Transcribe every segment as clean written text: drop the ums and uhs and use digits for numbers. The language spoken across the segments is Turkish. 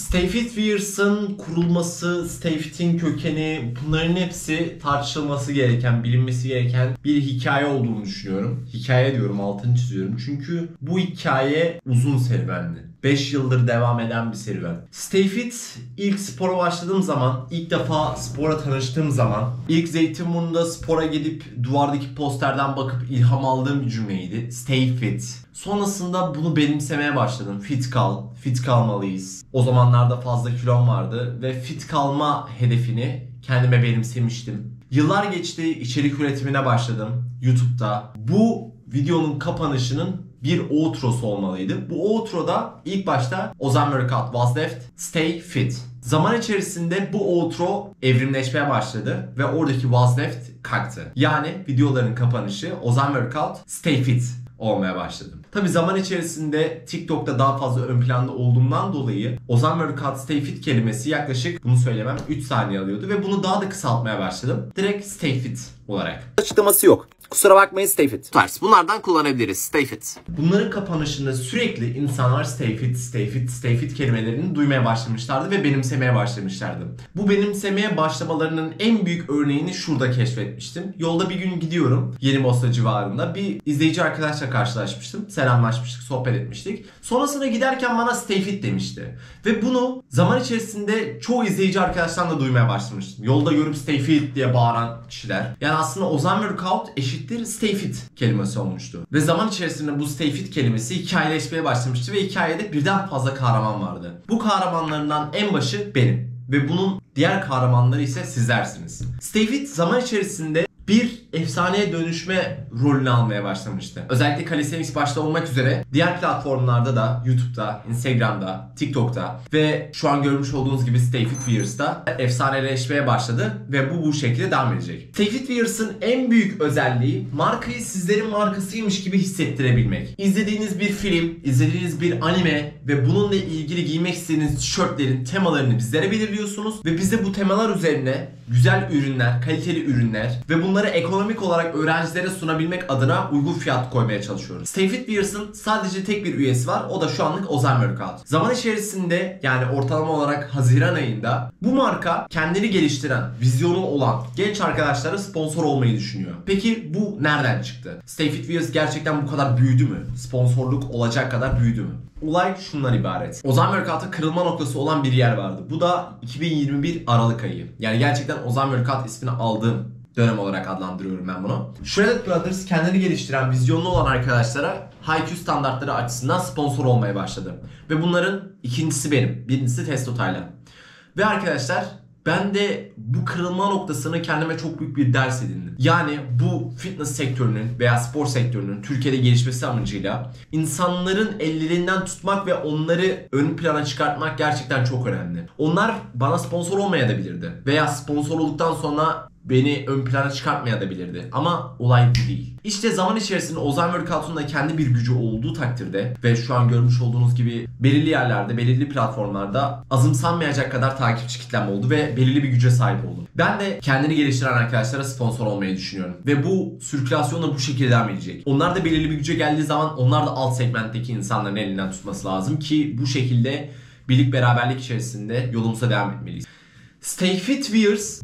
Stay Fit Wears'ın kurulması, Stay Fit'in kökeni, bunların hepsi tartışılması gereken, bilinmesi gereken bir hikaye olduğunu düşünüyorum. Hikaye diyorum, altını çiziyorum. Çünkü bu hikaye uzun serüvendi. 5 yıldır devam eden bir serüven. Stay Fit, ilk spora başladığım zaman, ilk defa spora tanıştığım zaman, ilk Zeytinburnu'nda spora gidip duvardaki posterden bakıp ilham aldığım bir cümleydi. Stay Fit. Sonrasında bunu benimsemeye başladım. Fit kal, fit kalmalıyız. O zamanlarda fazla kilom vardı ve fit kalma hedefini kendime benimsemiştim. Yıllar geçti, içerik üretimine başladım YouTube'da. Bu videonun kapanışının bir outrosu olmalıydı. Bu outroda ilk başta Ozan Workout was left, stay fit. Zaman içerisinde bu outro evrimleşmeye başladı ve oradaki was left kalktı. Yani videoların kapanışı Ozan Workout, stay fit olmaya başladım. Tabi zaman içerisinde TikTok'ta daha fazla ön planda olduğumdan dolayı Ozan Workout Stay Fit kelimesi yaklaşık, bunu söylemem, 3 saniye alıyordu ve bunu daha da kısaltmaya başladım. Direkt Stay Fit olarak. Açıklaması yok. Kusura bakmayın, Stay Fit. Bunlardan kullanabiliriz. Stay Fit. Bunların kapanışında sürekli insanlar Stay Fit, Stay Fit, Stay Fit kelimelerini duymaya başlamışlardı ve benimsemeye başlamışlardı. Bu benimsemeye başlamalarının en büyük örneğini şurada keşfetmiştim. Yolda bir gün gidiyorum, Yenibosna civarında. Bir izleyici arkadaşla karşılaşmıştım. Selamlaşmıştık, sohbet etmiştik. Sonrasında giderken bana Stay Fit demişti. Ve bunu zaman içerisinde çoğu izleyici arkadaşlarla da duymaya başlamıştım. Yolda görüp Stay Fit diye bağıran kişiler. Yani aslında Ozan Workout eşittir Stay Fit kelimesi olmuştu. Ve zaman içerisinde bu Stay Fit kelimesi hikayeleşmeye başlamıştı ve hikayede birden fazla kahraman vardı. Bu kahramanlarından en başı benim. Ve bunun diğer kahramanları ise sizlersiniz. Stay Fit zaman içerisinde bir efsaneye dönüşme rolünü almaya başlamıştı. Özellikle Calisthenics başta olmak üzere diğer platformlarda da, YouTube'da, Instagram'da, TikTok'ta ve şu an görmüş olduğunuz gibi Stay Fit Wears'da efsaneleşmeye başladı ve bu şekilde devam edecek. Stay Fit Wears'ın en büyük özelliği markayı sizlerin markasıymış gibi hissettirebilmek. İzlediğiniz bir film, izlediğiniz bir anime ve bununla ilgili giymek istediğiniz tişörtlerin temalarını bizlere belirliyorsunuz ve biz de bu temalar üzerine güzel ürünler, kaliteli ürünler ve bunları ekonomik olarak öğrencilere sunabilmek adına uygun fiyat koymaya çalışıyoruz. Stay Fit Wears'ın sadece tek bir üyesi var. O da şu anlık Ozan Workout. Zaman içerisinde, yani ortalama olarak Haziran ayında bu marka kendini geliştiren, vizyonu olan genç arkadaşlara sponsor olmayı düşünüyor. Peki bu nereden çıktı? Stay Fit Wears gerçekten bu kadar büyüdü mü? Sponsorluk olacak kadar büyüdü mü? Olay şundan ibaret. Ozan Workout'a kırılma noktası olan bir yer vardı. Bu da 2021 Aralık ayı. Yani gerçekten Ozan Workout ismini aldığım dönem olarak adlandırıyorum ben bunu. Shredded Brothers kendini geliştiren, vizyonlu olan arkadaşlara HiQ standartları açısından sponsor olmaya başladı. Ve bunların ikincisi benim. Birincisi Testo Taylan. Ve arkadaşlar ben de bu kırılma noktasını kendime çok büyük bir ders edindim. Yani bu fitness sektörünün veya spor sektörünün Türkiye'de gelişmesi amacıyla insanların ellerinden tutmak ve onları ön plana çıkartmak gerçekten çok önemli. Onlar bana sponsor olmayabilirdi veya sponsor olduktan sonra beni ön plana çıkartmayabilirdi. Ama olay bu değil. İşte zaman içerisinde Ozan Workout'un da kendi bir gücü olduğu takdirde ve şu an görmüş olduğunuz gibi belirli yerlerde, belirli platformlarda azımsanmayacak kadar takipçi kitlem oldu ve belirli bir güce sahip oldum. Ben de kendini geliştiren arkadaşlara sponsor olmayı düşünüyorum. Ve bu sirkülasyon da bu şekilde devam edecek. Onlar da belirli bir güce geldiği zaman onlar da alt segmentteki insanların elinden tutması lazım ki bu şekilde birlik beraberlik içerisinde yolumuza devam etmeliyiz. Stay Fit Wears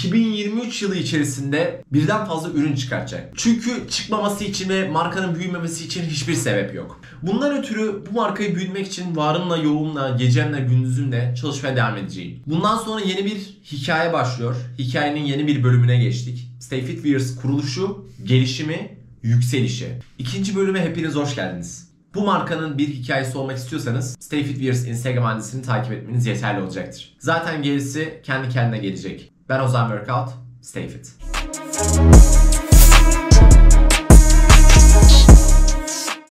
2023 yılı içerisinde birden fazla ürün çıkartacak. Çünkü çıkmaması için ve markanın büyümemesi için hiçbir sebep yok. Bundan ötürü bu markayı büyütmek için varımla, yoğumla, gecemle, gündüzümle çalışmaya devam edeceğim. Bundan sonra yeni bir hikaye başlıyor. Hikayenin yeni bir bölümüne geçtik. Stay Fit Wears kuruluşu, gelişimi, yükselişi. İkinci bölüme hepiniz hoş geldiniz. Bu markanın bir hikayesi olmak istiyorsanız Stay Fit Wears Instagram adresini takip etmeniz yeterli olacaktır. Zaten gerisi kendi kendine gelecek. Ben Ozan Workout, Stay Fit.